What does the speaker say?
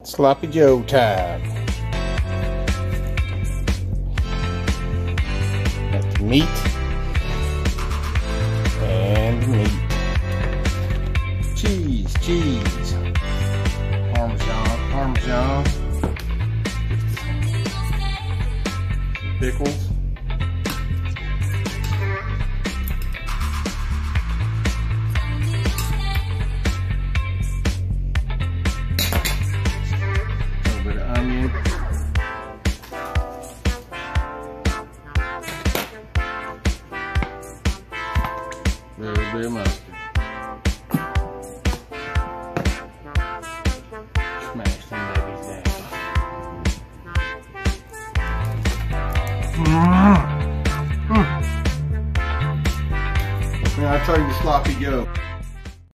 Sloppy Joe time. That's meat and meat. Cheese. Parmesan. Pickles. Onion, little bit of mustard, smash some babies down. Now I tell you, Sloppy Joe.